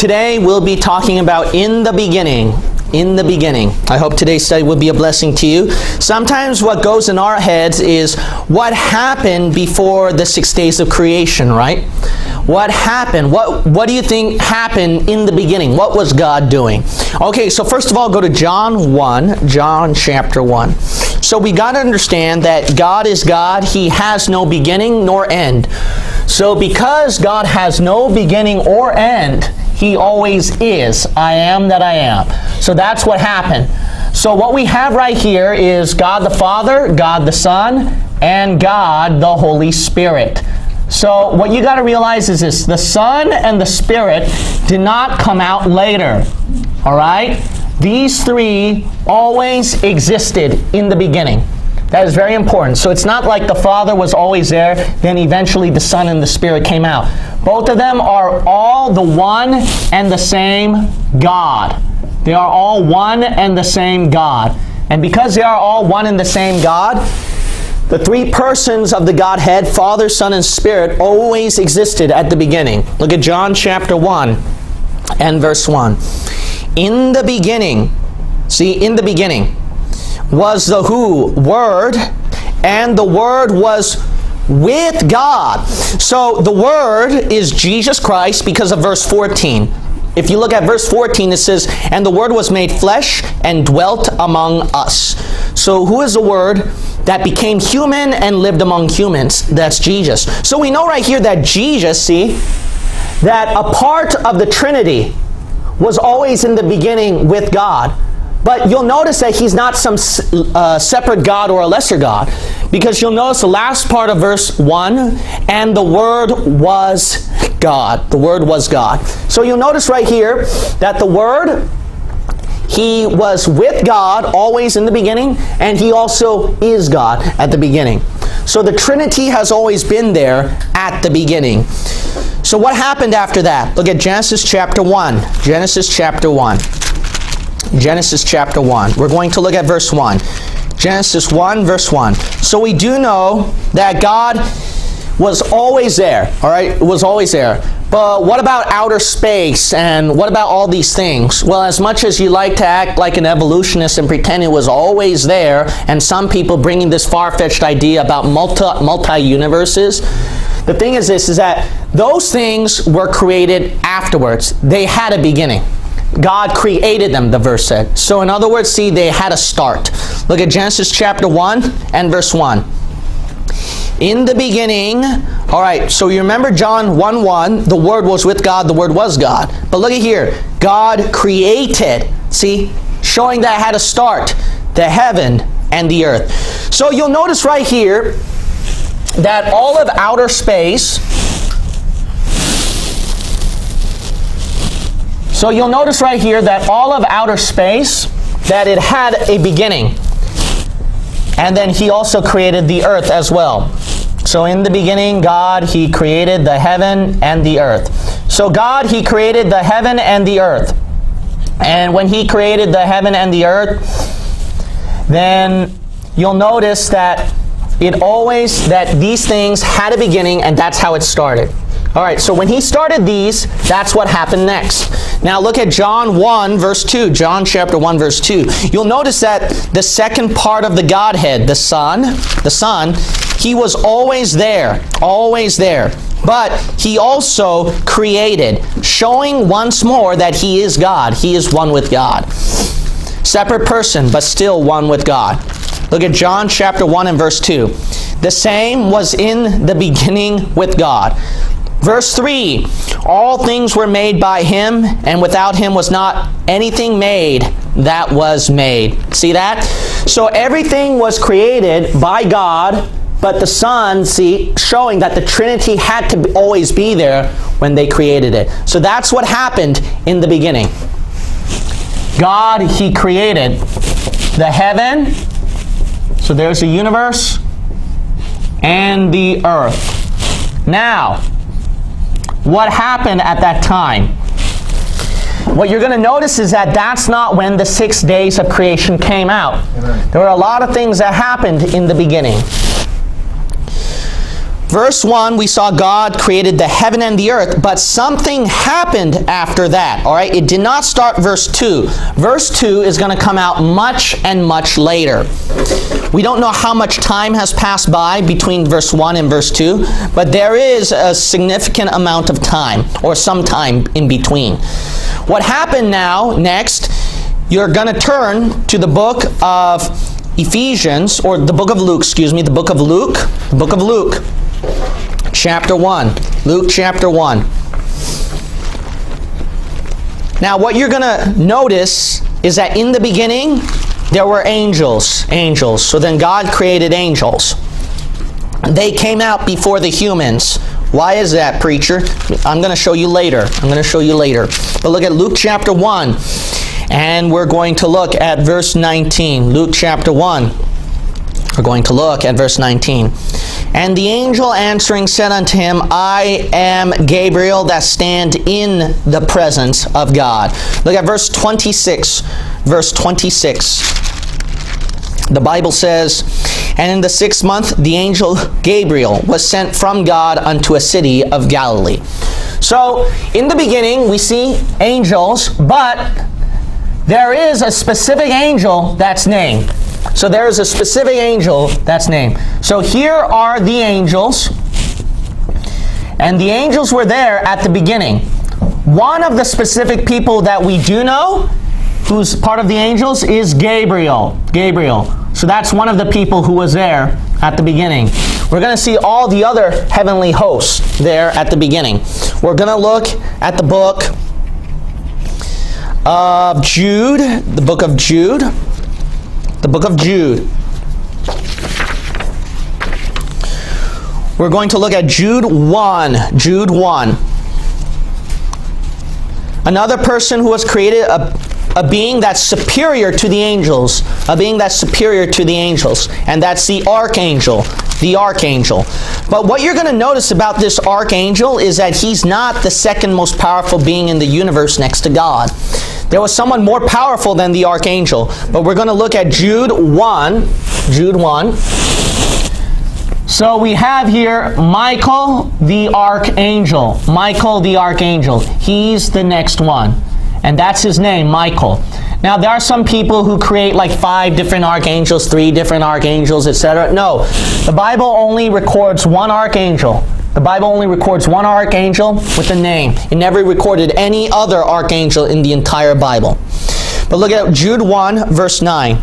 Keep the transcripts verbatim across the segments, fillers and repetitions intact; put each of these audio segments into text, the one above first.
today we'll be talking about in the beginning. In the beginning. I hope today's study will be a blessing to you. Sometimes what goes in our heads is what happened before the six days of creation, right? What happened? What, what do you think happened in the beginning? What was God doing? Okay, so first of all, go to John one, John chapter one. So we got to understand that God is God. He has no beginning nor end. So because God has no beginning or end, He always is. I am that I am. So that's what happened. So what we have right here is God the Father, God the Son, and God the Holy Spirit. So what you got to realize is this: the Son and the Spirit did not come out later. All right? These three always existed in the beginning. That is very important. So it's not like the Father was always there, then eventually the Son and the Spirit came out. Both of them are all the one and the same God. They are all one and the same God. And because they are all one and the same God, the three persons of the Godhead, Father, Son, and Spirit, always existed at the beginning. Look at John chapter one and verse one. In the beginning, see, in the beginning, was the who? Word, and the Word was with God. So the Word is Jesus Christ because of verse fourteen. If you look at verse fourteen, it says, and the Word was made flesh and dwelt among us. So who is the Word that became human and lived among humans? That's Jesus. So we know right here that Jesus, see, that a part of the Trinity was always in the beginning with God. But you'll notice that He's not some uh, separate God or a lesser God. Because you'll notice the last part of verse one, and the Word was God. The Word was God. So you'll notice right here that the Word, He was with God always in the beginning, and He also is God at the beginning. So the Trinity has always been there at the beginning. So what happened after that? Look at Genesis chapter one. Genesis chapter one. Genesis chapter one. We're going to look at verse one. Genesis one, verse one. So we do know that God was always there. All right? Was always there. But what about outer space, and what about all these things? Well, as much as you like to act like an evolutionist and pretend it was always there, and some people bringing this far-fetched idea about multi, multi-universes, the thing is this, is that those things were created afterwards. They had a beginning. God created them, the verse said. So in other words, see, they had a start. Look at Genesis chapter one and verse one. In the beginning, all right, so you remember John one one, the Word was with God, the Word was God. But look at here, God created, see, showing that it had a start, the heaven and the earth. So you'll notice right here that all of outer space, so you'll notice right here that all of outer space, that it had a beginning. And then He also created the earth as well. So in the beginning, God, He created the heaven and the earth. So God, He created the heaven and the earth. And when He created the heaven and the earth, then you'll notice that it always, that these things had a beginning, and that's how it started. All right, so when He started these, that's what happened next. Now look at John one, verse two. John chapter one, verse two. You'll notice that the second part of the Godhead, the Son, the Son, He was always there, always there. But He also created, showing once more that He is God. He is one with God. Separate person, but still one with God. Look at John chapter one and verse two. The same was in the beginning with God. Verse three, all things were made by Him, and without Him was not anything made that was made. See that? So everything was created by God, but the Son, see, showing that the Trinity had to be, always be there when they created it. So that's what happened in the beginning. God, He created the heaven, so there's the universe, and the earth. Now, what happened at that time? What you're going to notice is that that's not when the six days of creation came out. Amen. There were a lot of things that happened in the beginning. Verse one, we saw God created the heaven and the earth, but something happened after that, all right? It did not start verse two. Verse two is going to come out much and much later. We don't know how much time has passed by between verse one and verse two, but there is a significant amount of time, or some time in between. What happened now, next, you're going to turn to the book of Ephesians, or the book of Luke, excuse me, the book of Luke, the book of Luke. Chapter one. Luke chapter one. Now what you're going to notice is that in the beginning there were angels. Angels. So then God created angels. They came out before the humans. Why is that, preacher? I'm going to show you later. I'm going to show you later. But look at Luke chapter one. And we're going to look at verse nineteen. Luke chapter one. We're going to look at verse nineteen. And the angel answering said unto him, I am Gabriel that stand in the presence of God. Look at verse twenty-six. Verse twenty-six. The Bible says, and in the sixth month the angel Gabriel was sent from God unto a city of Galilee. So, in the beginning we see angels, but there is a specific angel that's named. So there is a specific angel that's named. So here are the angels. And the angels were there at the beginning. One of the specific people that we do know, who's part of the angels, is Gabriel. Gabriel. So that's one of the people who was there at the beginning. We're going to see all the other heavenly hosts there at the beginning. We're going to look at the book of Jude. The book of Jude. The book of Jude. We're going to look at Jude one. Jude one. Another person who was created, a, a being that's superior to the angels. A being that's superior to the angels. And that's the archangel. The archangel. But what you're going to notice about this archangel is that he's not the second most powerful being in the universe next to God. There was someone more powerful than the archangel. But we're going to look at Jude one. Jude one. So we have here Michael the archangel. Michael the archangel. He's the next one. And that's his name, Michael. Now there are some people who create like five different archangels, three different archangels, et cetera. No, the Bible only records one archangel. The Bible only records one archangel with a name. It never recorded any other archangel in the entire Bible. But look at Jude one, verse nine.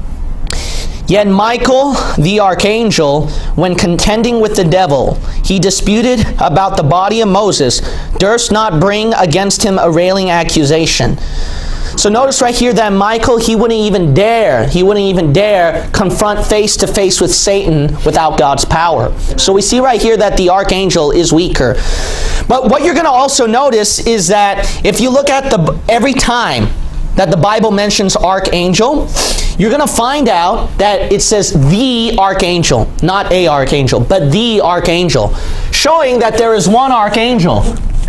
Yet Michael, the archangel, when contending with the devil, he disputed about the body of Moses, durst not bring against him a railing accusation. So notice right here that Michael, he wouldn't even dare, he wouldn't even dare confront face to face with Satan without God's power. So we see right here that the archangel is weaker. But what you're going to also notice is that if you look at the every time that the Bible mentions archangel, you're going to find out that it says the archangel, not a archangel, but the archangel, showing that there is one archangel.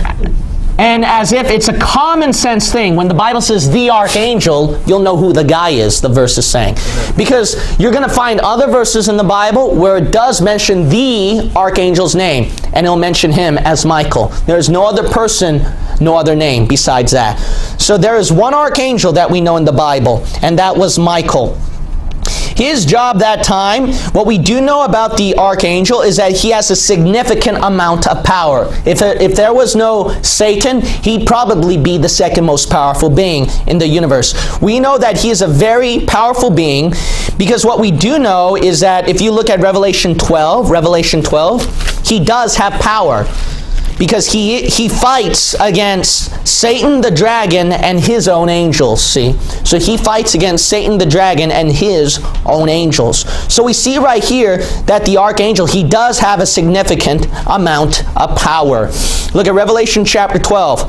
And as if it's a common sense thing, when the Bible says the archangel, you'll know who the guy is, the verse is saying. Because you're going to find other verses in the Bible where it does mention the archangel's name, and it'll mention him as Michael. There's no other person, no other name besides that. So there is one archangel that we know in the Bible, and that was Michael. His job that time, what we do know about the archangel is that he has a significant amount of power. If, if there was no Satan, he'd probably be the second most powerful being in the universe. We know that he is a very powerful being because what we do know is that if you look at Revelation twelve, Revelation twelve, he does have power. Because he, he fights against Satan the dragon and his own angels, see? So he fights against Satan the dragon and his own angels. So we see right here that the archangel, he does have a significant amount of power. Look at Revelation chapter twelve.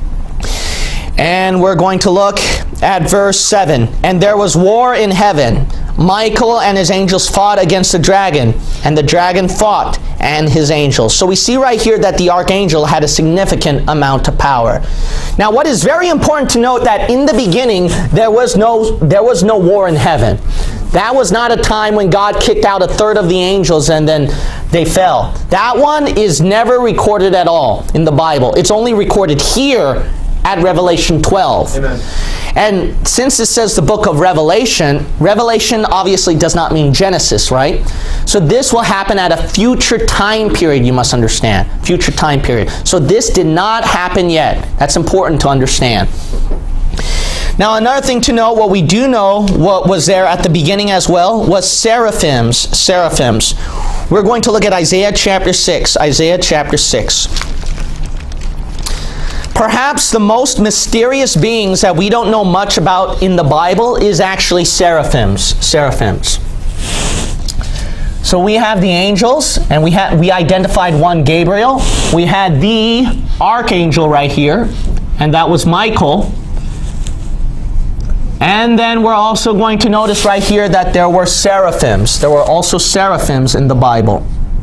And we're going to look at verse seven. And there was war in heaven. Michael and his angels fought against the dragon, and the dragon fought and his angels. So we see right here that the archangel had a significant amount of power. Now what is very important to note that in the beginning there was no there was no war in heaven. That was not a time when God kicked out a third of the angels and then they fell. That one is never recorded at all in the Bible. It's only recorded here at Revelation twelve. Amen. And since it says the book of Revelation, Revelation obviously does not mean Genesis, right? So this will happen at a future time period, you must understand. Future time period. So this did not happen yet. That's important to understand. Now another thing to know, what we do know, what was there at the beginning as well, was seraphims. Seraphims. We're going to look at Isaiah chapter six. Isaiah chapter six. Perhaps the most mysterious beings that we don't know much about in the Bible is actually seraphims. Seraphims. So we have the angels, and we had we identified one, Gabriel. We had the archangel right here, and that was Michael. And then we're also going to notice right here that there were seraphims. There were also seraphims in the Bible.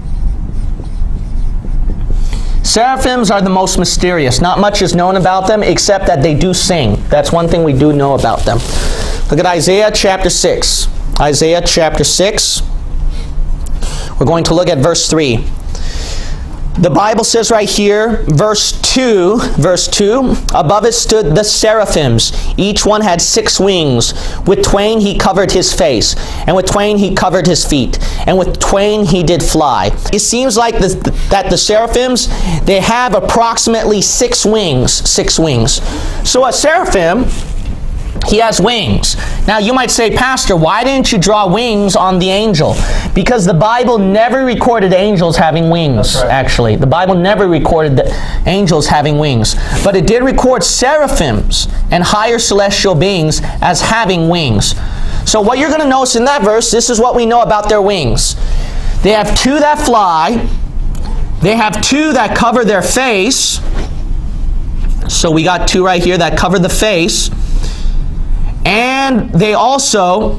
Seraphims are the most mysterious. Not much is known about them except that they do sing. That's one thing we do know about them. Look at Isaiah chapter six. Isaiah chapter six. We're going to look at verse three. The Bible says right here, verse two, verse two, above it stood the seraphims. Each one had six wings. With twain he covered his face, and with twain he covered his feet, and with twain he did fly. It seems like the, that the seraphims, they have approximately six wings, six wings. So a seraphim, he has wings. Now you might say, Pastor, why didn't you draw wings on the angel? Because the Bible never recorded angels having wings, right. Actually. The Bible never recorded the angels having wings. But it did record seraphims and higher celestial beings as having wings. So what you're going to notice in that verse, this is what we know about their wings. They have two that fly. They have two that cover their face. So we got two right here that cover the face. And they also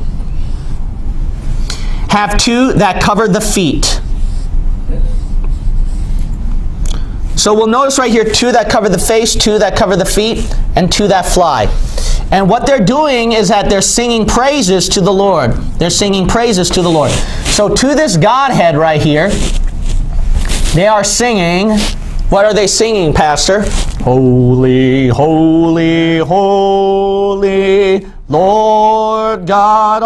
have two that cover the feet. So we'll notice right here, two that cover the face, two that cover the feet, and two that fly. And what they're doing is that they're singing praises to the Lord. They're singing praises to the Lord. So to this Godhead right here, they are singing. What are they singing, Pastor? Holy, holy, holy, Lord God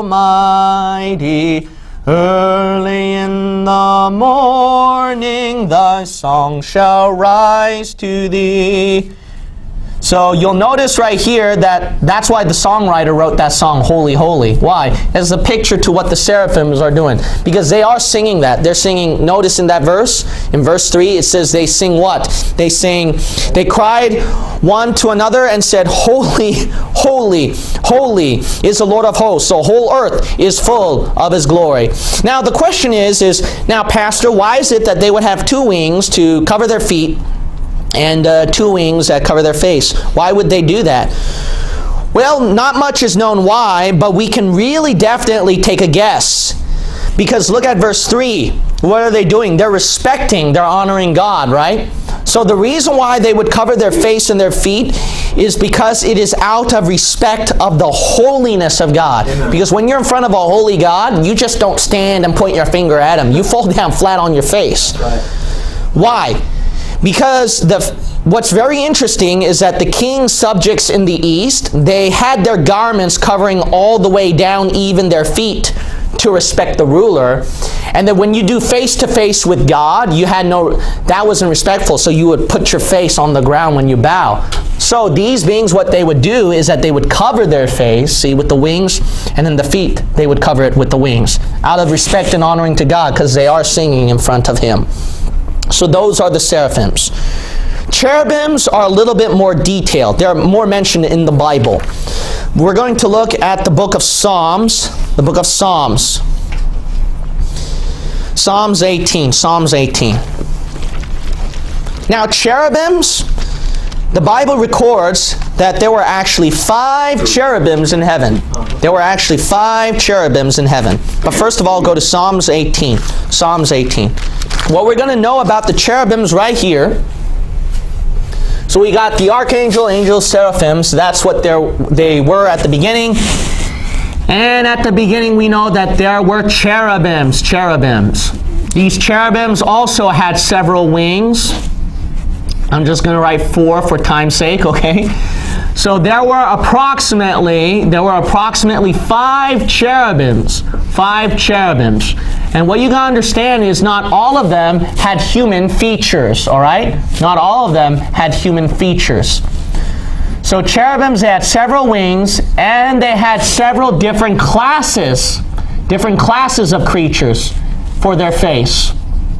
Almighty. Early in the morning thy song shall rise to thee. So you'll notice right here that that's why the songwriter wrote that song, Holy, Holy. Why? As a picture to what the seraphims are doing. Because they are singing that. They're singing, notice in that verse, in verse three, it says they sing what? They sing, they cried one to another and said, Holy, holy, holy is the Lord of hosts. So whole earth is full of his glory. Now the question is, is now Pastor, why is it that they would have two wings to cover their feet and uh, two wings that cover their face? Why would they do that? Well, not much is known why, but we can really definitely take a guess. Because look at verse three. What are they doing? They're respecting, they're honoring God, right? So the reason why they would cover their face and their feet is because it is out of respect of the holiness of God. Amen. Because when you're in front of a holy God, you just don't stand and point your finger at him. You fall down flat on your face. Right. Why? Because the, what's very interesting is that the king's subjects in the east, they had their garments covering all the way down, even their feet, to respect the ruler. And then when you do face-to-face with God, you had no, that wasn't respectful, so you would put your face on the ground when you bow. So these beings, what they would do is that they would cover their face, see, with the wings, and then the feet, they would cover it with the wings, out of respect and honoring to God, because they are singing in front of him. So those are the seraphims. Cherubims are a little bit more detailed. They're more mentioned in the Bible. We're going to look at the book of Psalms. The book of Psalms. Psalms eighteen. Psalms eighteen. Now cherubims, the Bible records that there were actually five cherubims in heaven. There were actually five cherubims in heaven. But first of all, go to Psalms eighteen. Psalms eighteen. What we're going to know about the cherubims right here. So we got the archangel, angels, seraphims. That's what they were at the beginning. And at the beginning we know that there were cherubims. Cherubims. These cherubims also had several wings. I'm just going to write four for time's sake, okay? So there were approximately, there were approximately five cherubims. Five cherubims. And what you got to understand is not all of them had human features, all right? Not all of them had human features. So cherubims had several wings, and they had several different classes, different classes of creatures for their face.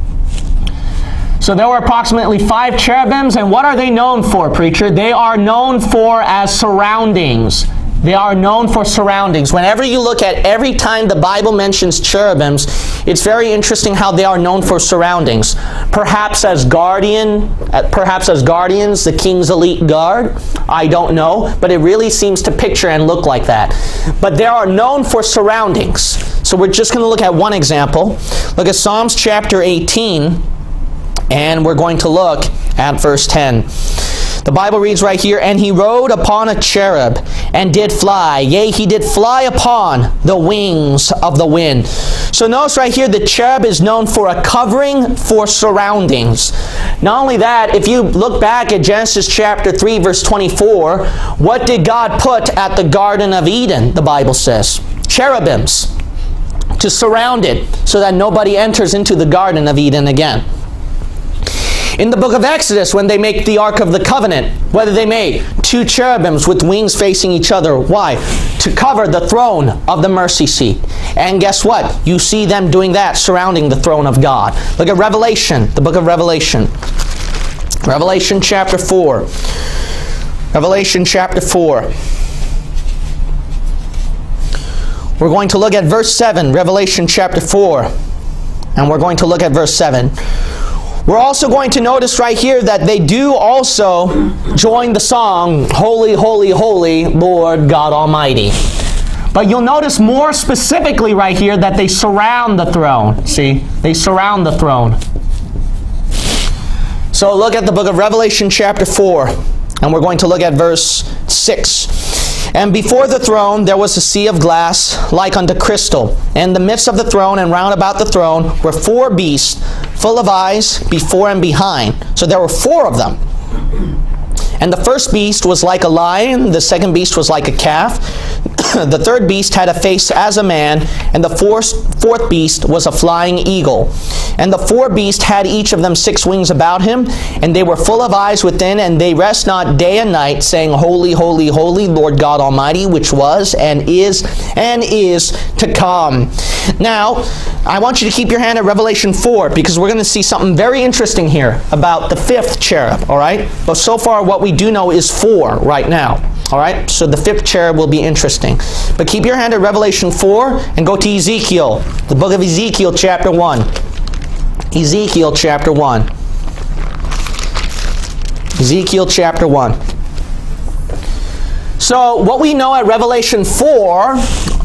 So there were approximately five cherubims, and what are they known for, preacher? They are known for as surroundings. They are known for surroundings. Whenever you look at every time the Bible mentions cherubims, it's very interesting how they are known for surroundings. Perhaps as guardian, perhaps as guardians, the king's elite guard. I don't know, but it really seems to picture and look like that. But they are known for surroundings. So we're just going to look at one example. Look at Psalms chapter eighteen. And we're going to look at verse ten. The Bible reads right here, "And he rode upon a cherub, and did fly. Yea, he did fly upon the wings of the wind." So notice right here, the cherub is known for a covering for surroundings. Not only that, if you look back at Genesis chapter three, verse twenty-four, what did God put at the Garden of Eden, the Bible says? Cherubims to surround it, so that nobody enters into the Garden of Eden again. In the book of Exodus, when they make the Ark of the Covenant, what did they make? Two cherubims with wings facing each other. Why? To cover the throne of the mercy seat. And guess what? You see them doing that, surrounding the throne of God. Look at Revelation, the book of Revelation. Revelation chapter four. Revelation chapter four. We're going to look at verse seven, Revelation chapter four. And we're going to look at verse seven. We're also going to notice right here that they do also join the song, "Holy, Holy, Holy, Lord God Almighty." But you'll notice more specifically right here that they surround the throne. See? They surround the throne. So look at the book of Revelation chapter four, and we're going to look at verse six. "And before the throne there was a sea of glass like unto crystal. In the midst of the throne and round about the throne were four beasts, full of eyes before and behind." So there were four of them. "And the first beast was like a lion, the second beast was like a calf, the third beast had a face as a man, and the fourth, fourth beast was a flying eagle. And the four beasts had each of them six wings about him, and they were full of eyes within, and they rest not day and night, saying, Holy, holy, holy, Lord God Almighty, which was, and is, and is to come." Now, I want you to keep your hand at Revelation four, because we're going to see something very interesting here about the fifth cherub, all right? But so far, what we do know is four right now. All right, so the fifth cherub will be interesting. But keep your hand at Revelation four and go to Ezekiel, the book of Ezekiel chapter one. Ezekiel chapter one. Ezekiel chapter one. So what we know at Revelation four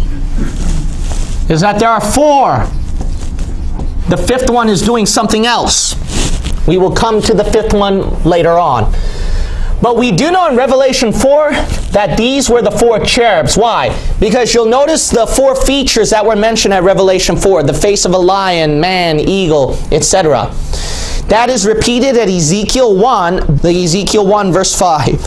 is that there are four. The fifth one is doing something else. We will come to the fifth one later on. But we do know in Revelation four that these were the four cherubs. Why? Because you'll notice the four features that were mentioned at Revelation four. The face of a lion, man, eagle, et cetera. That is repeated at Ezekiel one, the Ezekiel one verse five.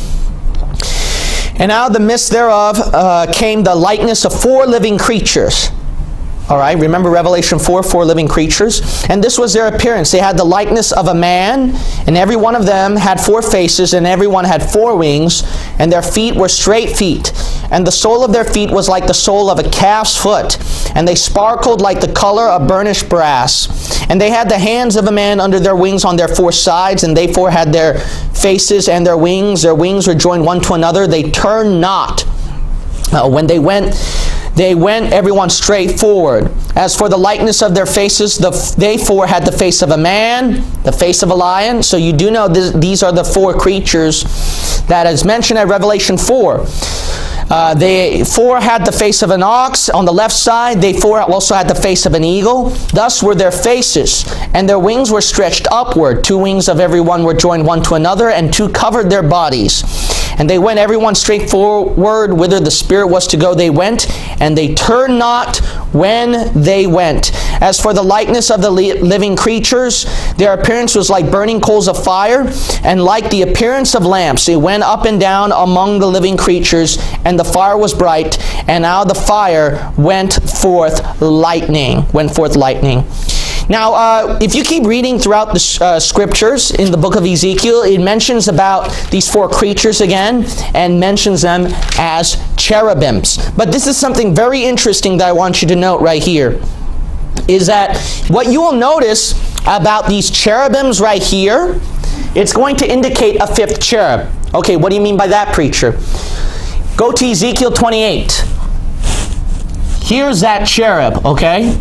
"And out of the midst thereof uh, came the likeness of four living creatures." All right, remember Revelation four, four living creatures? "And this was their appearance. They had the likeness of a man, and every one of them had four faces, and every one had four wings, and their feet were straight feet. And the sole of their feet was like the sole of a calf's foot, and they sparkled like the color of burnished brass. And they had the hands of a man under their wings on their four sides, and they four had their faces and their wings. Their wings were joined one to another. They turned not. Uh, when they went... They went everyone straight forward. As for the likeness of their faces, the, they four had the face of a man, the face of a lion." So you do know this, these are the four creatures that is mentioned at Revelation four. Uh, they four had the face of an ox on the left side. They four also had the face of an eagle. Thus were their faces, and their wings were stretched upward. Two wings of every one were joined one to another, and two covered their bodies. And they went everyone straight forward whither the Spirit was to go. They went, and they turned not when they went. As for the likeness of the li living creatures, their appearance was like burning coals of fire, and like the appearance of lamps. They went up and down among the living creatures, and the fire was bright, and out of the fire went forth lightning. Went forth lightning. Now, uh, if you keep reading throughout the uh, scriptures in the book of Ezekiel, it mentions about these four creatures again, and mentions them as cherubims. But this is something very interesting that I want you to note right here, is that what you will notice about these cherubims right here, it's going to indicate a fifth cherub. Okay, what do you mean by that, preacher? Go to Ezekiel twenty-eight. Here's that cherub, okay?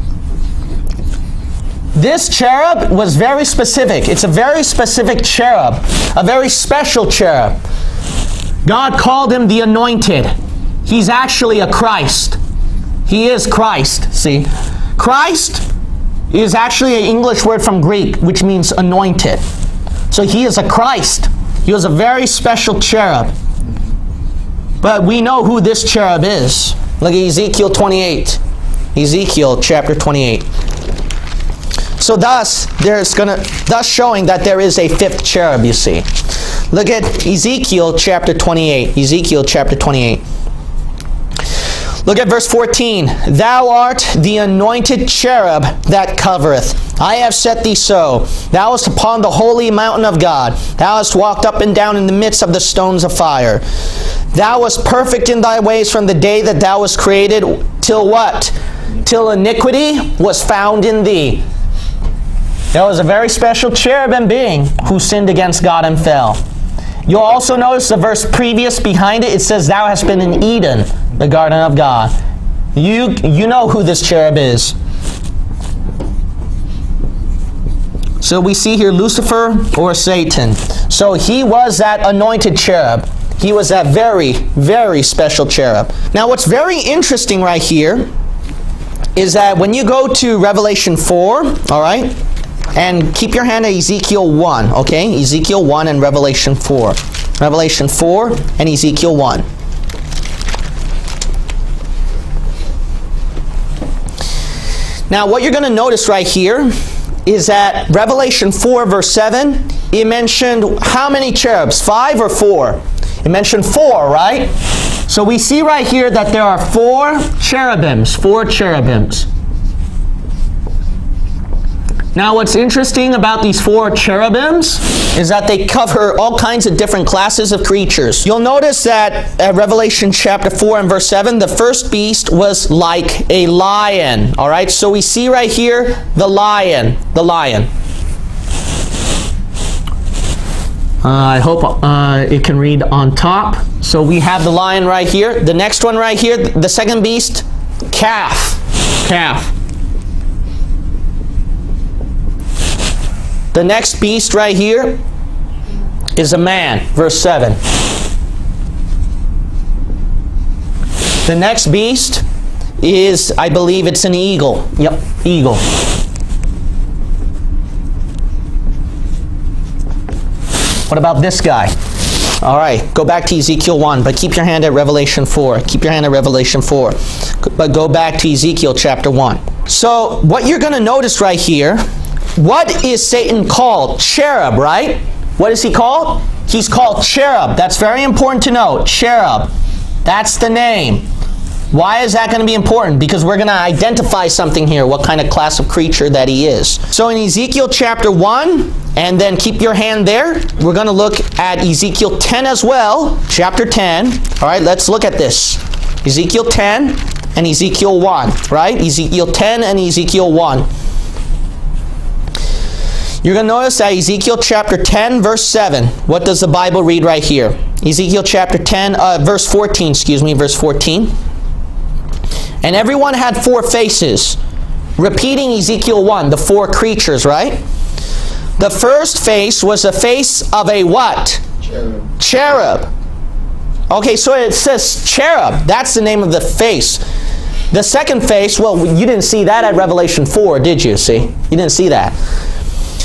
This cherub was very specific. It's a very specific cherub, a very special cherub. God called him the Anointed. He's actually a Christ. He is Christ, see? Christ is actually an English word from Greek, which means anointed. So he is a Christ. He was a very special cherub. But we know who this cherub is. Look at Ezekiel twenty-eight. Ezekiel chapter twenty-eight. So thus, there's gonna, thus showing that there is a fifth cherub, you see. Look at Ezekiel chapter twenty-eight. Ezekiel chapter twenty-eight. Look at verse fourteen. Thou art the anointed cherub that covereth. I have set thee so. Thou wast upon the holy mountain of God. Thou hast walked up and down in the midst of the stones of fire. Thou wast perfect in thy ways from the day that thou wast created, till what? Till iniquity was found in thee. There was a very special cherubim being who sinned against God and fell. You'll also notice the verse previous behind it, it says, Thou hast been in Eden, the garden of God. You, you know who this cherub is. So we see here Lucifer or Satan. So he was that anointed cherub. He was that very, very special cherub. Now what's very interesting right here is that when you go to Revelation four, all right, and keep your hand at Ezekiel one, okay? Ezekiel one and Revelation four. Revelation four and Ezekiel one. Now, what you're going to notice right here is that Revelation four, verse seven, it mentioned how many cherubs? Five or four? It mentioned four, right? So we see right here that there are four cherubims, four cherubims. Now what's interesting about these four cherubims is that they cover all kinds of different classes of creatures. You'll notice that at Revelation chapter four and verse seven, the first beast was like a lion. All right, so we see right here the lion, the lion. Uh, I hope uh, it can read on top. So we have the lion right here. The next one right here, the second beast, calf, calf. The next beast right here is a man, verse seven. The next beast is, I believe it's an eagle. Yep, eagle. What about this guy? All right, go back to Ezekiel one, but keep your hand at Revelation four. Keep your hand at Revelation four. But go back to Ezekiel chapter one. So what you're going to notice right here, what is Satan called? Cherub, right? What is he called? He's called cherub. That's very important to know. Cherub. That's the name. Why is that going to be important? Because we're going to identify something here, what kind of class of creature that he is. So in Ezekiel chapter one, and then keep your hand there, we're going to look at Ezekiel ten as well, chapter ten. All right, let's look at this. Ezekiel ten and Ezekiel one, right? Ezekiel ten and Ezekiel one. You're going to notice that Ezekiel chapter ten, verse seven. What does the Bible read right here? Ezekiel chapter ten, uh, verse fourteen, excuse me, verse fourteen. And everyone had four faces, repeating Ezekiel one, the four creatures, right? The first face was the face of a what? Cherub. Cherub. Okay, so it says cherub. That's the name of the face. The second face, well, you didn't see that at Revelation four, did you? See? You didn't see that.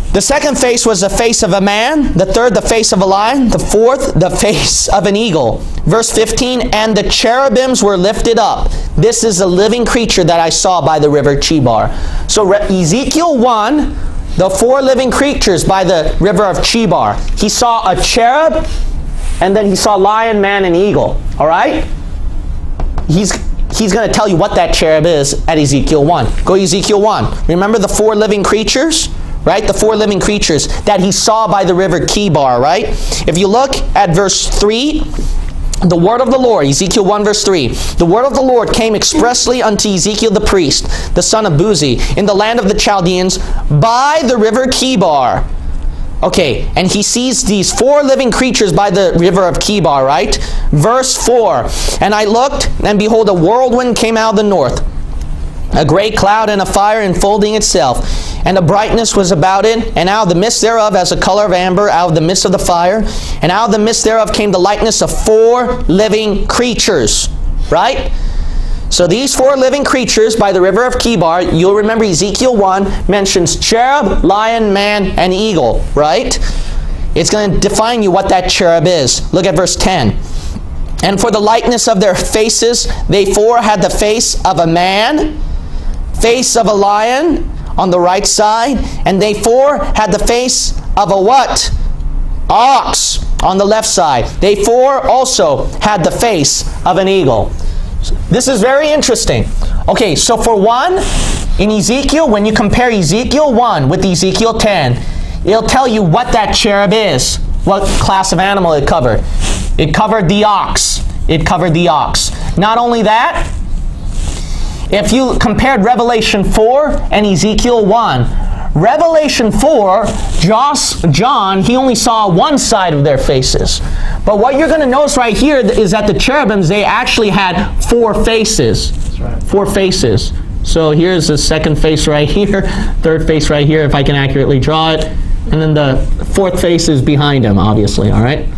The second face was the face of a man. The third, the face of a lion. The fourth, the face of an eagle. Verse fifteen, and the cherubims were lifted up. This is a living creature that I saw by the river Chebar. So Ezekiel one, the four living creatures by the river of Chebar. He saw a cherub, and then he saw lion, man, and eagle. All right? He's, he's going to tell you what that cherub is at Ezekiel one. Go to Ezekiel one. Remember the four living creatures? Right? The four living creatures that he saw by the river Chebar, right? If you look at verse three, the word of the Lord, Ezekiel one verse three, the word of the Lord came expressly unto Ezekiel the priest, the son of Buzi, in the land of the Chaldeans, by the river Chebar. Okay, and he sees these four living creatures by the river of Chebar, right? Verse four, and I looked, and behold, a whirlwind came out of the north, a great cloud and a fire enfolding itself. And a brightness was about it, and out of the midst thereof as the color of amber, out of the midst of the fire. And out of the midst thereof came the likeness of four living creatures. Right? So these four living creatures by the river of Chebar, you'll remember Ezekiel one mentions cherub, lion, man, and eagle. Right? It's going to define you what that cherub is. Look at verse ten. And for the likeness of their faces, they four had the face of a man, face of a lion, on the right side, and they four had the face of a what? Ox on the left side. They four also had the face of an eagle. This is very interesting. Okay, so for one, in Ezekiel, when you compare Ezekiel one with Ezekiel ten, it'll tell you what that cherub is, what class of animal it covered. It covered the ox. It covered the ox. Not only that, if you compared Revelation four and Ezekiel one, Revelation four, Joss, John, he only saw one side of their faces. But what you're going to notice right here is that the cherubims, they actually had four faces. That's right. Four faces. So here's the second face right here, third face right here, if I can accurately draw it. And then the fourth face is behind him, obviously, all right?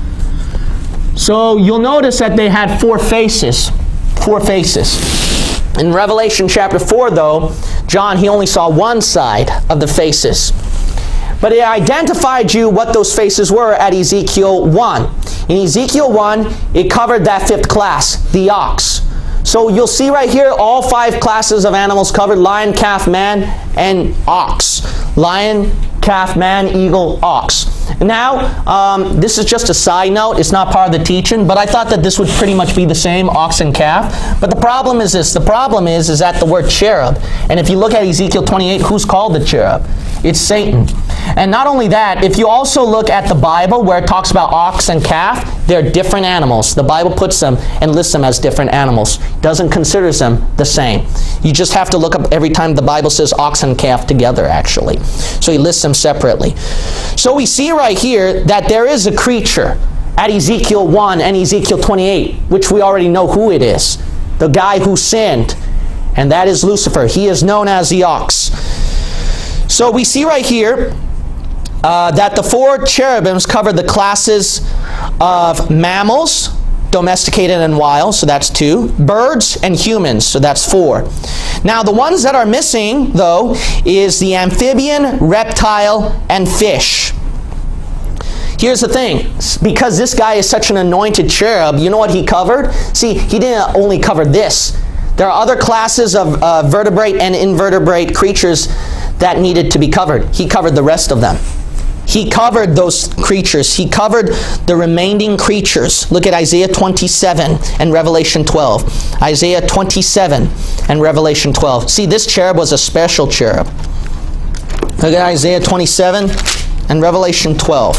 So you'll notice that they had four faces. Four faces. In Revelation chapter four, though, John, he only saw one side of the faces. But it identified you what those faces were at Ezekiel one. In Ezekiel one, it covered that fifth class, the ox. So you'll see right here all five classes of animals covered: lion, calf, man, and ox. Lion, calf, man, eagle, ox. Now, um, this is just a side note. It's not part of the teaching, but I thought that this would pretty much be the same, ox and calf. But the problem is this. The problem is, is that the word cherub. And if you look at Ezekiel twenty-eight, who's called the cherub? It's Satan. And not only that, if you also look at the Bible where it talks about ox and calf, they're different animals. The Bible puts them and lists them as different animals. Doesn't consider them the same. You just have to look up every time the Bible says ox and calf together, actually. So he lists them separately. So we see right here that there is a creature at Ezekiel one and Ezekiel twenty-eight, which we already know who it is. The guy who sinned. And that is Lucifer. He is known as the ox. So we see right here uh, that the four cherubims cover the classes of mammals, domesticated and wild, so that's two, birds and humans, so that's four. Now the ones that are missing, though, is the amphibian, reptile, and fish. Here's the thing, because this guy is such an anointed cherub, you know what he covered? See, he didn't only cover this. There are other classes of uh, vertebrate and invertebrate creatures that needed to be covered. He covered the rest of them. He covered those creatures. He covered the remaining creatures. Look at Isaiah twenty-seven and Revelation twelve. Isaiah twenty-seven and Revelation twelve. See, this cherub was a special cherub. Look at Isaiah twenty-seven and Revelation twelve.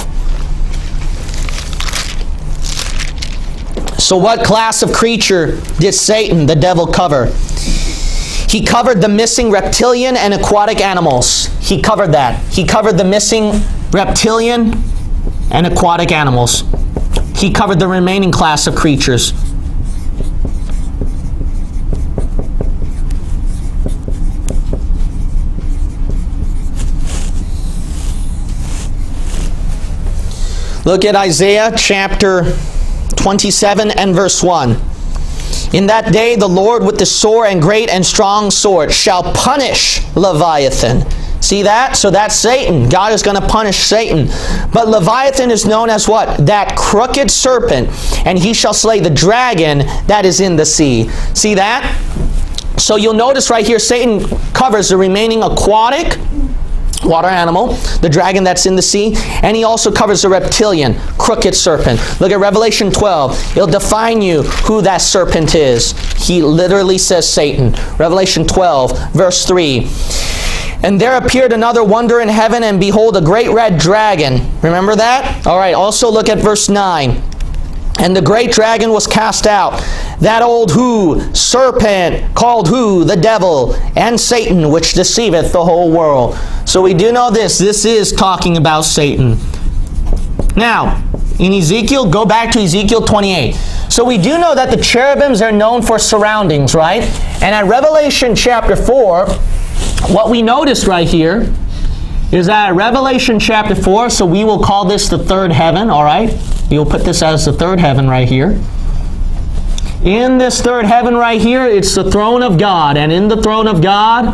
So what class of creature did Satan, the devil, cover? He covered the missing reptilian and aquatic animals. He covered that. He covered the missing reptilian and aquatic animals. He covered the remaining class of creatures. Look at Isaiah chapter twenty-seven and verse one. In that day the Lord with the sore and great and strong sword shall punish Leviathan. See that? So that's Satan. God is going to punish Satan. But Leviathan is known as what? That crooked serpent. And he shall slay the dragon that is in the sea. See that? So you'll notice right here, Satan covers the remaining aquatic water animal, the dragon that's in the sea, and he also covers the reptilian, crooked serpent. Look at Revelation twelve. It'll define you who that serpent is. He literally says Satan. Revelation twelve, verse three. And there appeared another wonder in heaven, and behold, a great red dragon. Remember that? All right, also look at verse nine. And the great dragon was cast out, that old who, serpent, called who, the devil, and Satan, which deceiveth the whole world. So we do know this. This is talking about Satan. Now, in Ezekiel, go back to Ezekiel twenty-eight. So we do know that the cherubims are known for surroundings, right? And at Revelation chapter four, what we noticed right here is that Revelation chapter four, so we will call this the third heaven, all right? You'll put this as the third heaven right here. In this third heaven right here, it's the throne of God. And in the throne of God,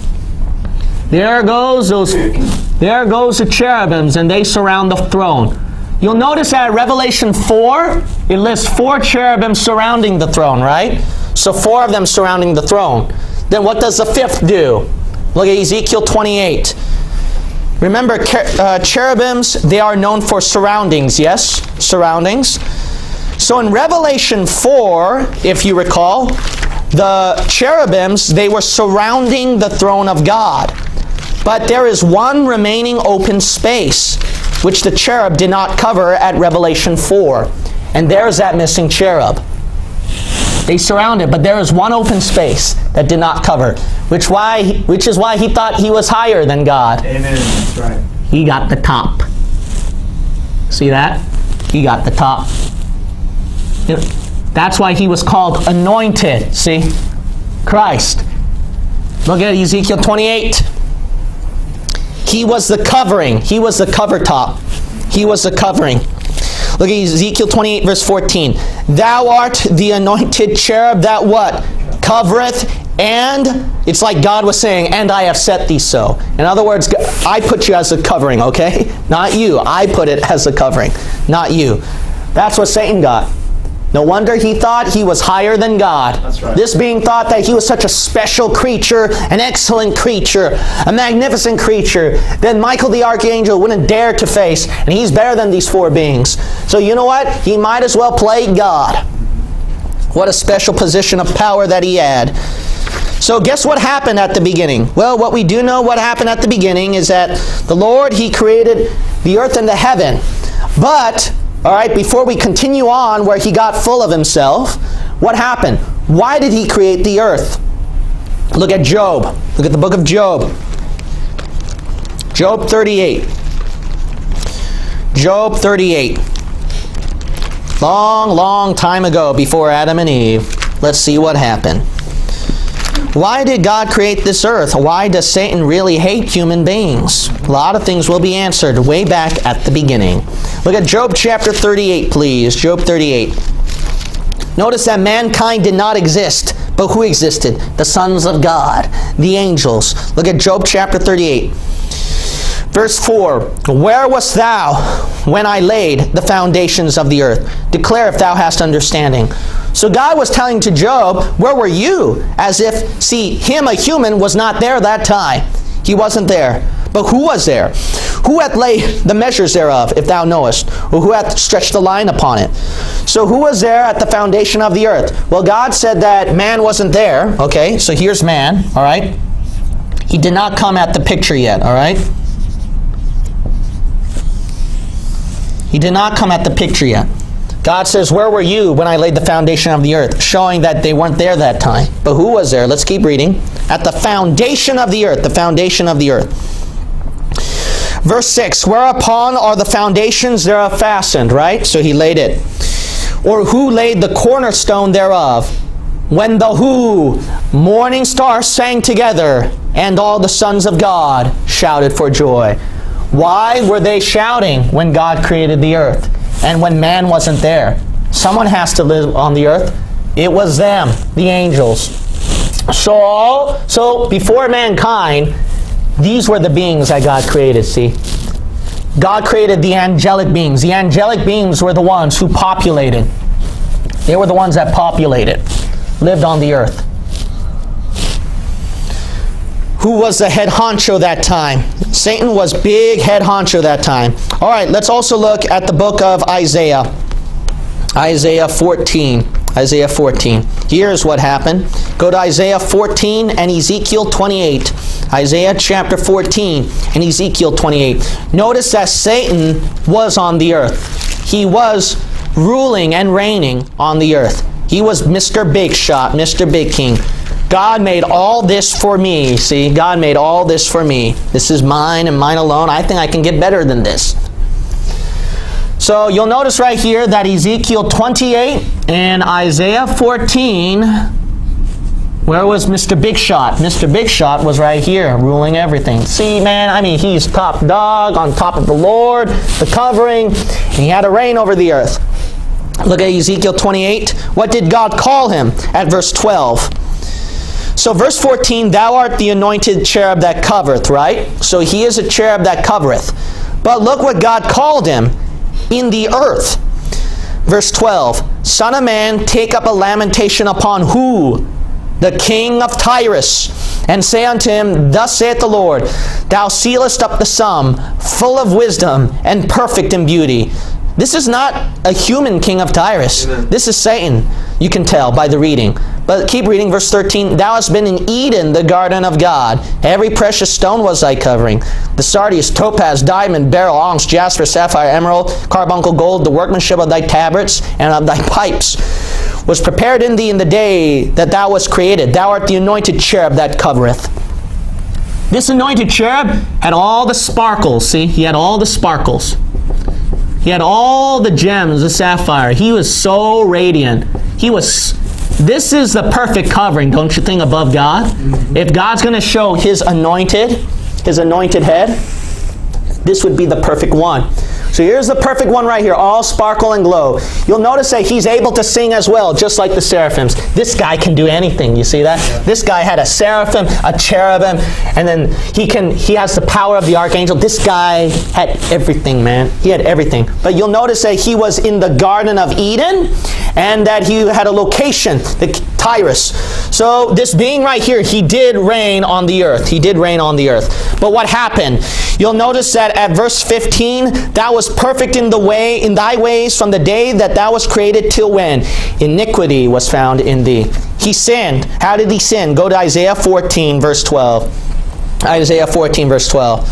there goes those, there goes the cherubims, and they surround the throne. You'll notice that at Revelation four, it lists four cherubims surrounding the throne, right? So four of them surrounding the throne. Then what does the fifth do? Look at Ezekiel twenty-eight. Remember, uh, cherubims, they are known for surroundings, yes? Surroundings. So in Revelation four, if you recall, the cherubims, they were surrounding the throne of God. But there is one remaining open space, which the cherub did not cover at Revelation four. And there's that missing cherub. They surrounded, but there is one open space that did not cover, which why, which is why he thought he was higher than God. Amen. That's right. He got the top. See that? He got the top. That's why he was called anointed. See? Christ. Look at Ezekiel twenty-eight. He was the covering. He was the cover top. He was the covering. Look at Ezekiel twenty-eight, verse fourteen. Thou art the anointed cherub that what? Covereth, and it's like God was saying, and I have set thee so. In other words, I put you as a covering, okay? Not you. I put it as a covering, not you. That's what Satan got. No wonder he thought he was higher than God. That's right. This being thought that he was such a special creature, an excellent creature, a magnificent creature, then Michael the archangel wouldn't dare to face, and he's better than these four beings. So you know what? He might as well play God. What a special position of power that he had. So guess what happened at the beginning? Well, what we do know what happened at the beginning is that the Lord, he created the earth and the heaven. But all right, before we continue on where he got full of himself, what happened? Why did he create the earth? Look at Job. Look at the book of Job. Job thirty-eight. Job thirty-eight. Long, long time ago, before Adam and Eve. Let's see what happened. Why did God create this earth? Why does Satan really hate human beings? A lot of things will be answered way back at the beginning. Look at Job chapter thirty-eight, please. Job thirty-eight. Notice that mankind did not exist, but who existed? The sons of God, the angels. Look at Job chapter thirty-eight. Verse four. Where wast thou when I laid the foundations of the earth? Declare if thou hast understanding. So God was telling to Job, where were you? As if, see, him, a human, was not there that time. He wasn't there. But who was there? Who hath laid the measures thereof, if thou knowest? Or who hath stretched the line upon it? So who was there at the foundation of the earth? Well, God said that man wasn't there. Okay, so here's man, all right? He did not come at the picture yet, all right? He did not come at the picture yet. God says, where were you when I laid the foundation of the earth? Showing that they weren't there that time. But who was there? Let's keep reading. At the foundation of the earth. The foundation of the earth. Verse six. Whereupon are the foundations thereof fastened, right? So he laid it. Or who laid the cornerstone thereof? When the who? Morning stars sang together, and all the sons of God shouted for joy. Why were they shouting when God created the earth? And when man wasn't there? Someone has to live on the earth. It was them, the angels. So, all, so before mankind, These were the beings that God created, see? God created the angelic beings. The angelic beings were the ones who populated. They were the ones that populated, lived on the earth. Who was the head honcho that time? Satan was big head honcho that time. All right, let's also look at the book of Isaiah. Isaiah fourteen. Isaiah fourteen. Here's what happened. Go to Isaiah fourteen and Ezekiel twenty-eight. Isaiah chapter fourteen and Ezekiel twenty-eight. Notice that Satan was on the earth. He was ruling and reigning on the earth. He was Mister Big Shot, Mister Big King. God made all this for me. See, God made all this for me. This is mine and mine alone. I think I can get better than this. So you'll notice right here that Ezekiel twenty-eight and Isaiah fourteen, where was Mister Big Shot? Mister Big Shot was right here, ruling everything. See, man, I mean, he's top dog, on top of the Lord, the covering, and he had to reign over the earth. Look at Ezekiel twenty-eight. What did God call him at verse twelve? So verse fourteen, thou art the anointed cherub that covereth, right? So he is a cherub that covereth. But look what God called him. In the earth. Verse twelve, Son of man, take up a lamentation upon who? The king of Tyrus. And say unto him, Thus saith the Lord, Thou sealest up the sum, full of wisdom, and perfect in beauty. This is not a human king of Tyrus. Amen. This is Satan. You can tell by the reading. But keep reading, verse thirteen. Thou hast been in Eden, the garden of God. Every precious stone was thy covering. The sardius, topaz, diamond, beryl, onyx, jasper, sapphire, emerald, carbuncle, gold, the workmanship of thy tabrets and of thy pipes was prepared in thee in the day that thou wast created. Thou art the anointed cherub that covereth. This anointed cherub had all the sparkles. See, he had all the sparkles. He had all the gems, the sapphire. He was so radiant. He was, this is the perfect covering, don't you think, above God? Mm-hmm. If God's going to show his anointed, his anointed head, this would be the perfect one. So here's the perfect one right here, all sparkle and glow. You'll notice that he's able to sing as well, just like the seraphims. This guy can do anything, you see that? Yeah. This guy had a seraphim, a cherubim, and then he can he has the power of the archangel. This guy had everything, man. He had everything. But you'll notice that he was in the Garden of Eden, and that he had a location, the Tyrus. So this being right here, he did reign on the earth. He did reign on the earth. But what happened? You'll notice that at verse fifteen, thou was perfect in the way, in thy ways from the day that thou was created till when? Iniquity was found in thee. He sinned. How did he sin? Go to Isaiah fourteen, verse twelve. Isaiah fourteen, verse twelve.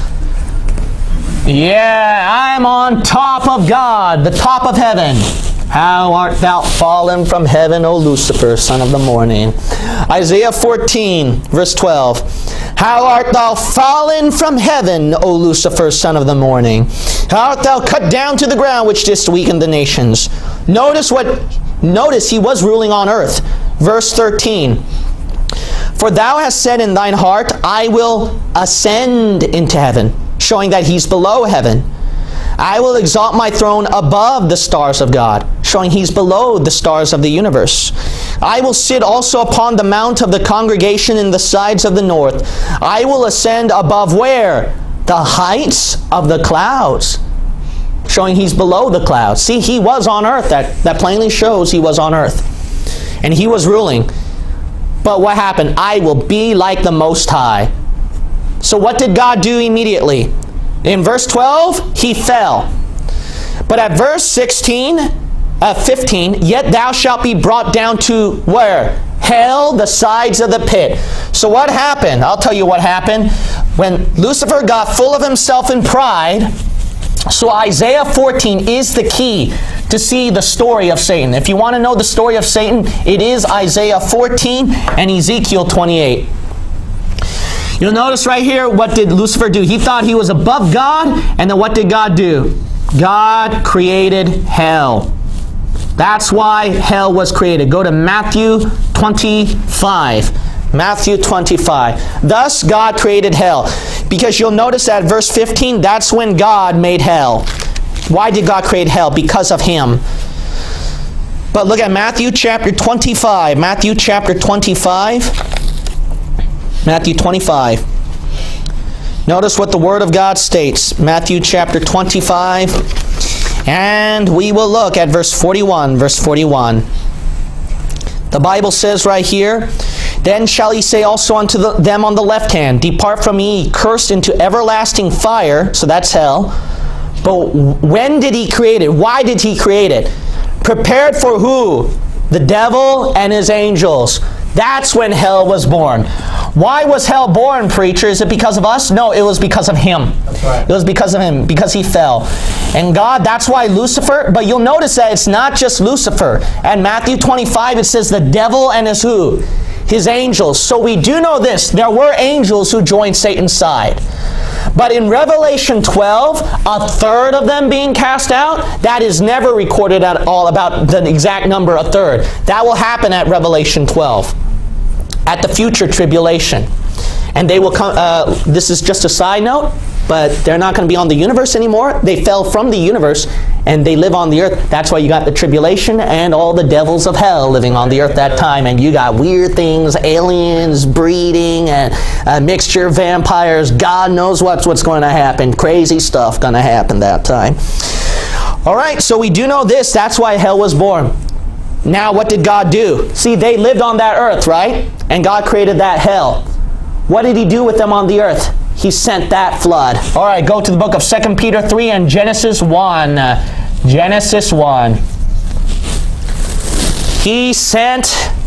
Yeah, I'm on top of God, the top of heaven. How art thou fallen from heaven, O Lucifer, son of the morning? Isaiah fourteen, verse twelve. How art thou fallen from heaven, O Lucifer, son of the morning? How art thou cut down to the ground, which didst weaken the nations? Notice what, notice he was ruling on earth. Verse thirteen. For thou hast said in thine heart, I will ascend into heaven, showing that he's below heaven. I will exalt my throne above the stars of God, showing he's below the stars of the universe. I will sit also upon the mount of the congregation in the sides of the north. I will ascend above where? The heights of the clouds, showing he's below the clouds. See, he was on earth. That, that plainly shows he was on earth. And he was ruling. But what happened? I will be like the Most High. So what did God do immediately? In verse twelve, he fell. But at verse sixteen, uh, fifteen, yet thou shalt be brought down to where? Hell, the sides of the pit. So what happened? I'll tell you what happened. When Lucifer got full of himself in pride, so Isaiah fourteen is the key to see the story of Satan. If you want to know the story of Satan, it is Isaiah fourteen and Ezekiel twenty-eight. You'll notice right here, what did Lucifer do? He thought he was above God, and then what did God do? God created hell. That's why hell was created. Go to Matthew twenty-five. Matthew twenty-five. Thus God created hell. Because you'll notice that verse fifteen, that's when God made hell. Why did God create hell? Because of him. But look at Matthew chapter twenty-five. Matthew chapter twenty-five. Matthew twenty-five. Notice what the Word of God states. Matthew chapter twenty-five. And we will look at verse forty-one. Verse forty-one. The Bible says right here, "Then shall he say also unto the, them on the left hand, Depart from me, cursed, into everlasting fire." So that's hell. But when did he create it? Why did he create it? Prepared for who? The devil and his angels. That's when hell was born. Why was hell born, preacher? Is it because of us? No, it was because of him. That's right. It was because of him, because he fell. And God, that's why Lucifer, but you'll notice that it's not just Lucifer. At Matthew twenty-five, it says the devil and his who? His angels. So we do know this. There were angels who joined Satan's side. But in Revelation twelve, a third of them being cast out, that is never recorded at all about the exact number, a third. That will happen at Revelation twelve, at the future tribulation. And they will come, uh, this is just a side note, but they're not going to be on the universe anymore. They fell from the universe and they live on the earth. That's why you got the tribulation and all the devils of hell living on the earth that time. And you got weird things, aliens, breeding, and a mixture of vampires. God knows what's, what's going to happen. Crazy stuff going to happen that time. All right, so we do know this. That's why hell was born. Now, what did God do? See, they lived on that earth, right? And God created that hell. What did he do with them on the earth? He sent that flood. All right, go to the book of Second Peter three and Genesis one. Uh, Genesis one. He sent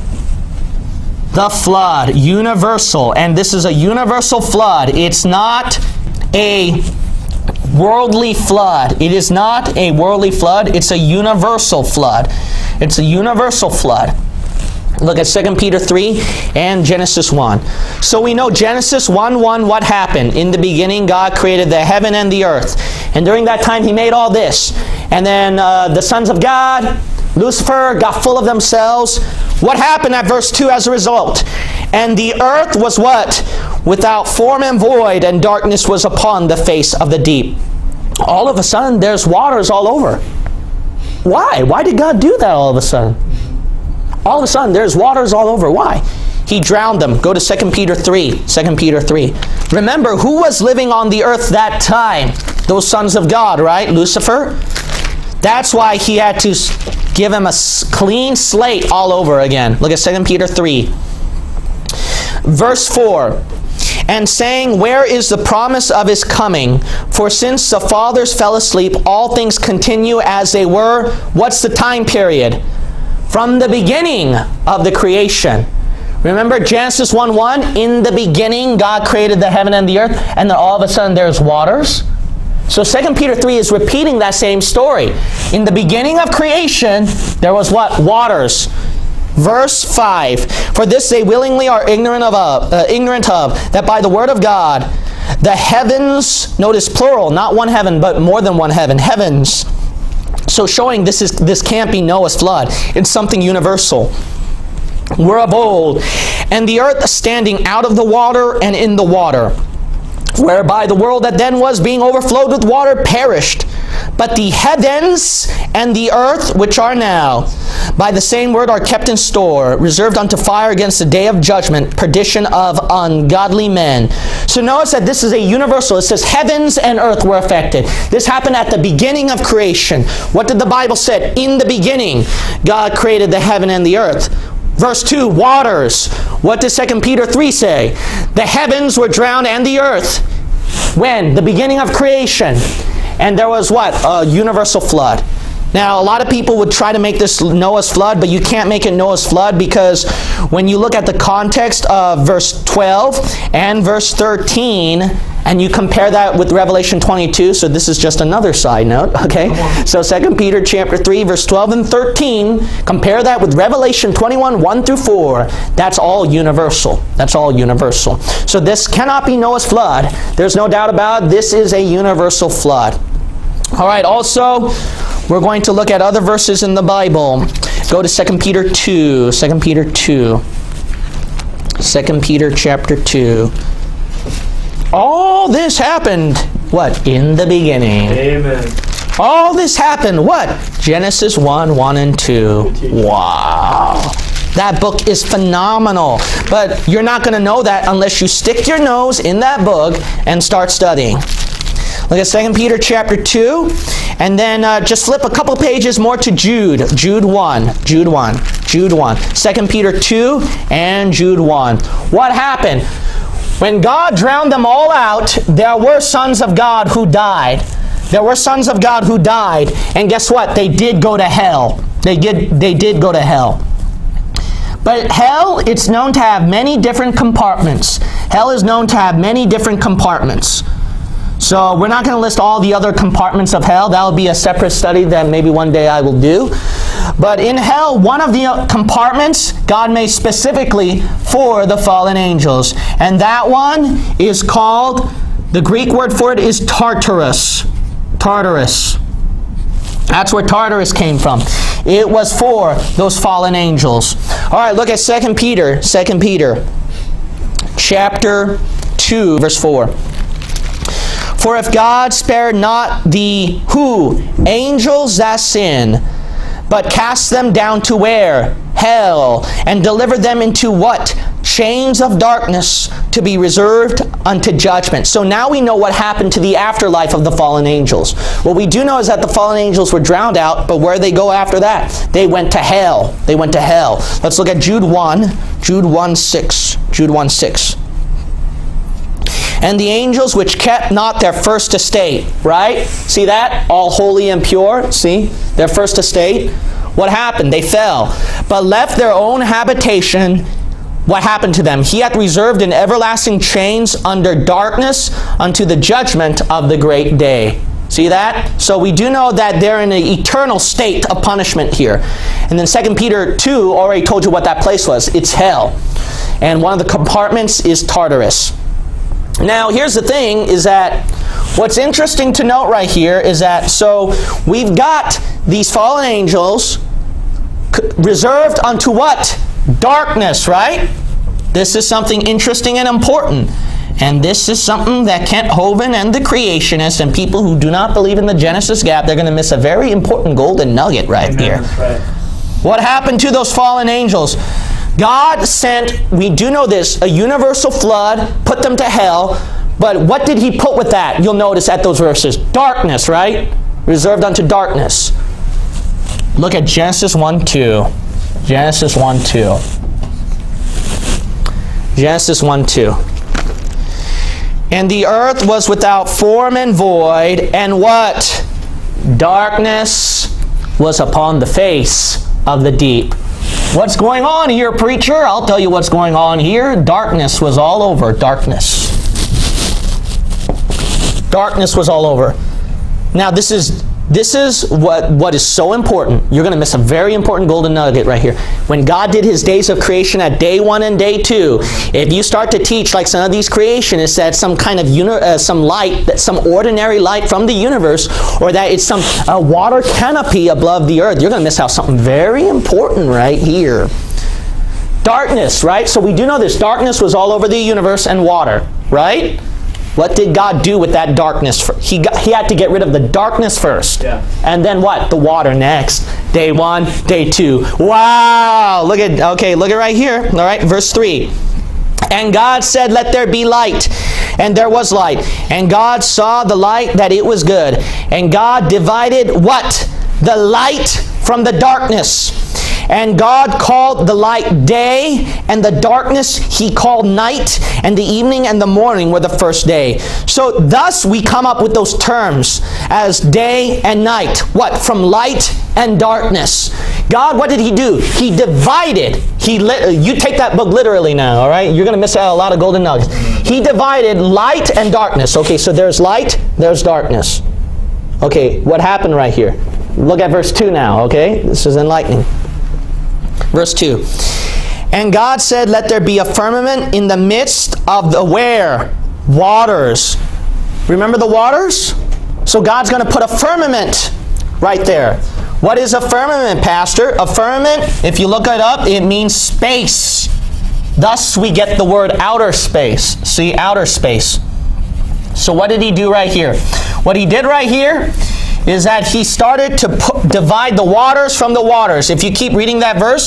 the flood, universal. And this is a universal flood. It's not a worldly flood. It is not a worldly flood. It's a universal flood. It's a universal flood. Look at Second Peter three and Genesis one. So we know Genesis one one, what happened? In the beginning, God created the heaven and the earth. And during that time, he made all this. And then uh, the sons of God, Lucifer, got full of themselves. What happened at verse two as a result? And the earth was what? Without form and void, and darkness was upon the face of the deep. All of a sudden, there's waters all over. Why? Why did God do that all of a sudden? All of a sudden, there's waters all over. Why? He drowned them. Go to Second Peter three. Second Peter three. Remember, who was living on the earth that time? Those sons of God, right? Lucifer. That's why he had to give him a clean slate all over again. Look at Second Peter three. Verse four. And saying, where is the promise of his coming? For since the fathers fell asleep, all things continue as they were. What's the time period? From the beginning of the creation. Remember Genesis one one? In the beginning, God created the heaven and the earth, and then all of a sudden there's waters. So Second Peter three is repeating that same story. In the beginning of creation, there was what? Waters. Verse five. For this they willingly are ignorant of, uh, ignorant of, that by the word of God, the heavens, notice plural, not one heaven, but more than one heaven, heavens. So showing this is this can't be Noah's flood. It's something universal. Were of old, and the earth standing out of the water and in the water, whereby the world that then was being overflowed with water perished. But the heavens and the earth which are now, by the same word are kept in store, reserved unto fire against the day of judgment, perdition of ungodly men. So notice that this is a universal. It says heavens and earth were affected. This happened at the beginning of creation. What did the Bible say? In the beginning, God created the heaven and the earth. Verse two, waters. What does Second Peter three say? The heavens were drowned and the earth. When? The beginning of creation. And there was what? A universal flood. Now, a lot of people would try to make this Noah's flood, but you can't make it Noah's flood because when you look at the context of verse twelve and verse thirteen, and you compare that with Revelation twenty-two, so this is just another side note, okay? So Second Peter chapter three, verse twelve and thirteen, compare that with Revelation twenty-one, one through four. That's all universal. That's all universal. So this cannot be Noah's flood. There's no doubt about it. This is a universal flood. All right, also, we're going to look at other verses in the Bible. Go to Second Peter two. Second Peter two. Second Peter chapter two. All this happened, what? In the beginning. Amen. All this happened, what? Genesis one, one and two. Wow. That book is phenomenal. But you're not going to know that unless you stick your nose in that book and start studying. Look at Second Peter chapter two, and then uh, just flip a couple pages more to Jude. Jude one. Jude one. Jude one. Second Peter two and Jude one. What happened? When God drowned them all out, there were sons of God who died. There were sons of God who died, and guess what? They did go to hell. They did, they did go to hell. But hell, it's known to have many different compartments. Hell is known to have many different compartments. So we're not going to list all the other compartments of hell. That will be a separate study that maybe one day I will do. But in hell, one of the compartments God made specifically for the fallen angels. And that one is called, the Greek word for it is Tartarus. Tartarus. That's where Tartarus came from. It was for those fallen angels. All right, look at Second Peter. Second Peter chapter two, verse four. For if God spared not the who? Angels that sin, but cast them down to where? Hell, and delivered them into what? Chains of darkness, to be reserved unto judgment. So now we know what happened to the afterlife of the fallen angels. What we do know is that the fallen angels were drowned out, but where did they go after that? They went to hell. They went to hell. Let's look at Jude one. Jude one six. Jude one six. And the angels which kept not their first estate, right? See that? All holy and pure. See? Their first estate. What happened? They fell. But left their own habitation. What happened to them? He hath reserved in everlasting chains under darkness unto the judgment of the great day. See that? So we do know that they're in an eternal state of punishment here. And then Second Peter two already told you what that place was. It's hell. And one of the compartments is Tartarus. Now, here's the thing, is that what's interesting to note right here is that, so we've got these fallen angels reserved unto what? Darkness, right? This is something interesting and important. And this is something that Kent Hovind and the creationists and people who do not believe in the Genesis gap, they're going to miss a very important golden nugget right Amen. Here. That's right. What happened to those fallen angels? God sent, we do know this, a universal flood, put them to hell. But what did he put with that? You'll notice at those verses. Darkness, right? Reserved unto darkness. Look at Genesis one two. Genesis one two. Genesis one two. And the earth was without form and void, and what? Darkness was upon the face of the deep. What's going on here, preacher? I'll tell you what's going on here. Darkness was all over. Darkness. Darkness was all over. Now, this is this is what, what is so important. You're going to miss a very important golden nugget right here. When God did his days of creation at day one and day two, if you start to teach like some of these creationists that some kind of uni uh, some light, that some ordinary light from the universe, or that it's some uh, water canopy above the earth, you're going to miss out something very important right here. Darkness, right? So we do know this. Darkness was all over the universe and water, right? What did God do with that darkness? He, got, he had to get rid of the darkness first. Yeah. And then what? The water next. Day one, day two. Wow! Look at, okay, look at right here. All right, verse three. And God said, let there be light. And there was light. And God saw the light that it was good. And God divided what? The light from the darkness. And God called the light day, and the darkness he called night, and the evening and the morning were the first day. So thus we come up with those terms as day and night. What? From light and darkness. God, what did he do? He divided. He lit, you take that book literally now, all right? You're going to miss out a lot of golden nuggets. He divided light and darkness. Okay, so there's light, there's darkness. Okay, what happened right here? Look at verse two now, okay? This is enlightening. Verse two. And God said, let there be a firmament in the midst of the where? Waters. Remember the waters? So God's going to put a firmament right there. What is a firmament, Pastor? A firmament, if you look it up, it means space. Thus we get the word outer space. See, outer space. So what did he do right here? What he did right here is that he started to put, divide the waters from the waters. If you keep reading that verse,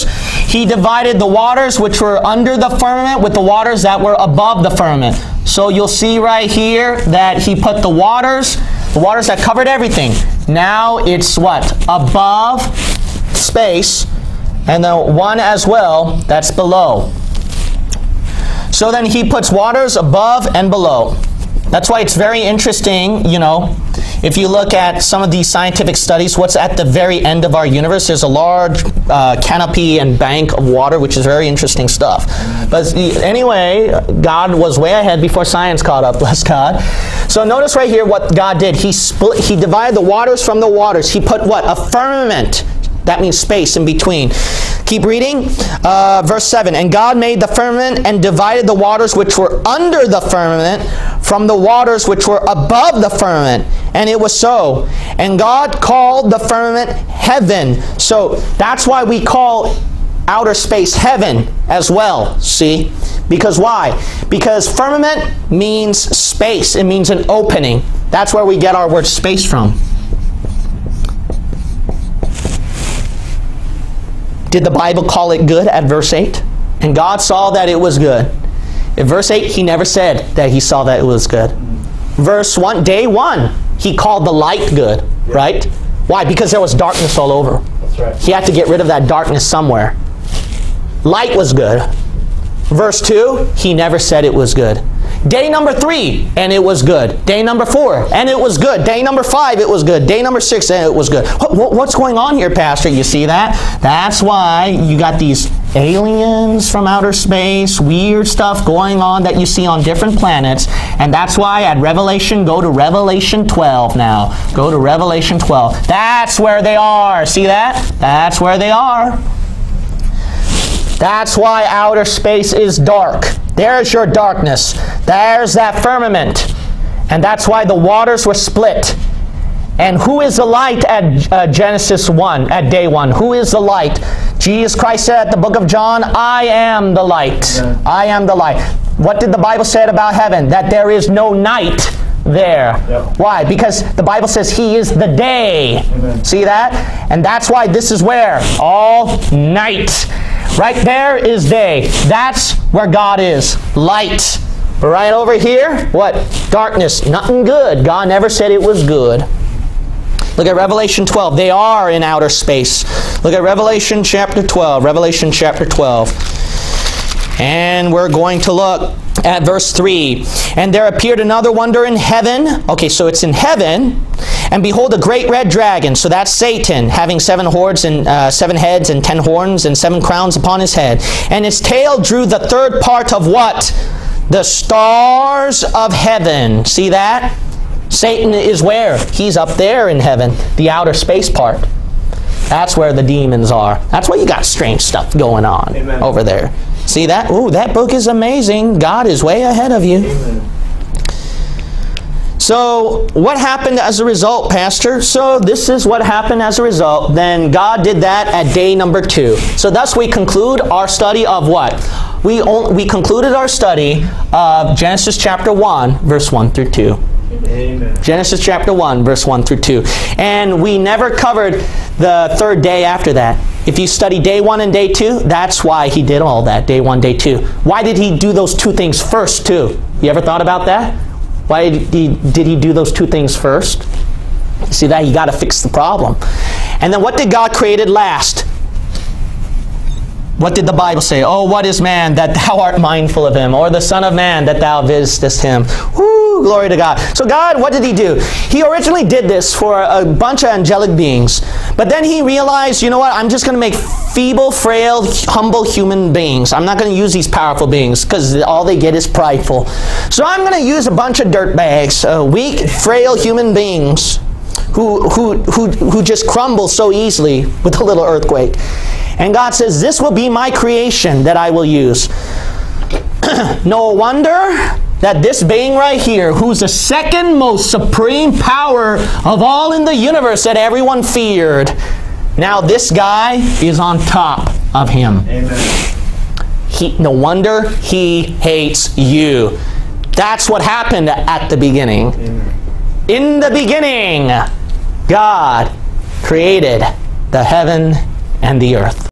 He divided the waters which were under the firmament with the waters that were above the firmament. So you'll see right here that he put the waters, the waters that covered everything. Now it's what? Above space, and the one as well that's below. So then he puts waters above and below. That's why it's very interesting, you know, if you look at some of these scientific studies, what's at the very end of our universe, there's a large uh, canopy and bank of water, which is very interesting stuff. But anyway, God was way ahead before science caught up, bless God. So notice right here what God did. He split, he divided the waters from the waters. He put what? A firmament. That means space in between. Keep reading. Uh, verse seven. And God made the firmament and divided the waters which were under the firmament from the waters which were above the firmament. And it was so. And God called the firmament heaven. So that's why we call outer space heaven as well. See? Because why? Because firmament means space. It means an opening. That's where we get our word space from. Did the Bible call it good at verse eight? And God saw that it was good. In verse eight, he never said that he saw that it was good. Verse one, day one, he called the light good, right? Why? Because there was darkness all over. That's right. He had to get rid of that darkness somewhere. Light was good. Verse two, he never said it was good. Day number three, and it was good. Day number four, and it was good. Day number five, it was good. Day number six, and it was good. What, what's going on here, Pastor? You see that? That's why you got these aliens from outer space, weird stuff going on that you see on different planets. And that's why at Revelation, go to Revelation twelve now. Go to Revelation twelve. That's where they are. See that? That's where they are. That's why outer space is dark. There's your darkness. There's that firmament. And that's why the waters were split. And who is the light at uh, Genesis one, at day one? Who is the light? Jesus Christ said at the book of John, I am the light. Amen. I am the light. What did the Bible say about heaven? That there is no night there. Yep. Why? Because the Bible says he is the day. Amen. See that? And that's why this is where? All night. Right there is day. That's where God is. Light. But right over here, what? Darkness. Nothing good. God never said it was good. Look at Revelation twelve. They are in outer space. Look at Revelation chapter twelve. Revelation chapter twelve. And we're going to look at verse three. And there appeared another wonder in heaven. Okay, so it's in heaven. And behold, a great red dragon. So that's Satan, having seven horns and uh, seven heads and ten horns and seven crowns upon his head. And its tail drew the third part of what? The stars of heaven. See that? Satan is where? He's up there in heaven, the outer space part. That's where the demons are. That's why you got strange stuff going on. Amen. Over there. See that? Ooh, that book is amazing. God is way ahead of you. Amen. So, what happened as a result, Pastor? So, this is what happened as a result. Then God did that at day number two. So, thus we conclude our study of what? We, only, we concluded our study of Genesis chapter one, verse one through two. Amen. Genesis chapter one, verse one through two. And we never covered the third day after that. If you study day one and day two, that's why he did all that, day one, day two. Why did he do those two things first, too? You ever thought about that? Why did he, did he do those two things first? See that? You got to fix the problem. And then what did God created last? What did the Bible say? Oh, what is man that thou art mindful of him? Or the son of man that thou visitest him? Woo, glory to God. So God, what did he do? He originally did this for a bunch of angelic beings. But then he realized, you know what? I'm just going to make feeble, frail, humble human beings. I'm not going to use these powerful beings because all they get is prideful. So I'm going to use a bunch of dirtbags, uh, weak, frail human beings who, who, who, who just crumble so easily with a little earthquake. And God says, this will be my creation that I will use. No wonder that this being right here, who's the second most supreme power of all in the universe that everyone feared, now this guy is on top of him. Amen. He, no wonder he hates you. That's what happened at the beginning. Amen. In the beginning, God created the heaven and the earth.